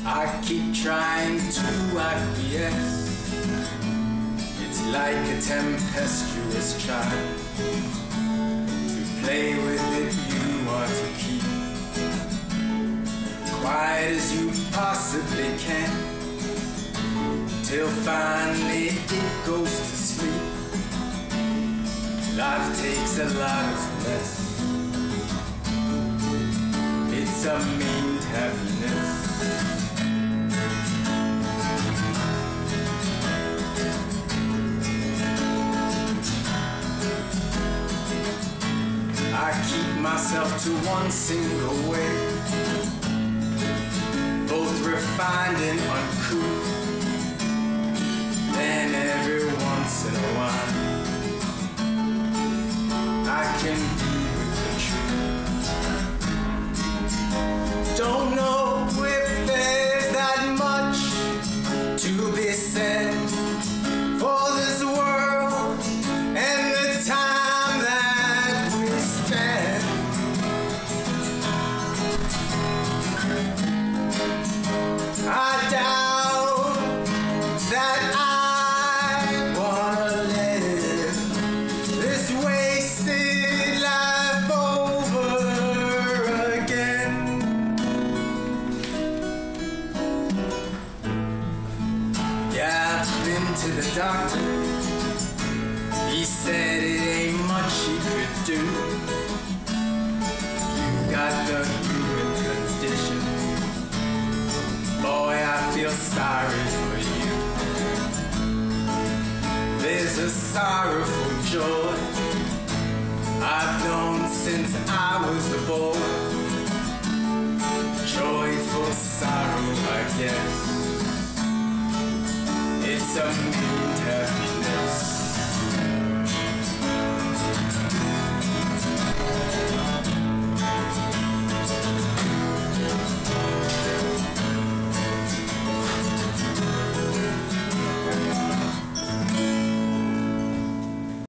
I keep trying to acquiesce. It's like a tempestuous child. To play with it you are to keep quiet as you possibly can, till finally it goes to sleep. Life takes a lot of mess. It's a maimed happiness. I keep myself to one single way, both refined and uncouth. Then every once in a while I can be with the truth. Don't know if there's that much to be said for this world and the time that we spend. I doubt that I wanna live this wasted life over again. Yeah, I've been to the doctor. He said it ain't much he could do. You got the human condition. Boy, I feel sorry for you. There's a sorrowful joy I've known since I was a boy. Joyful sorrow, I guess. It's a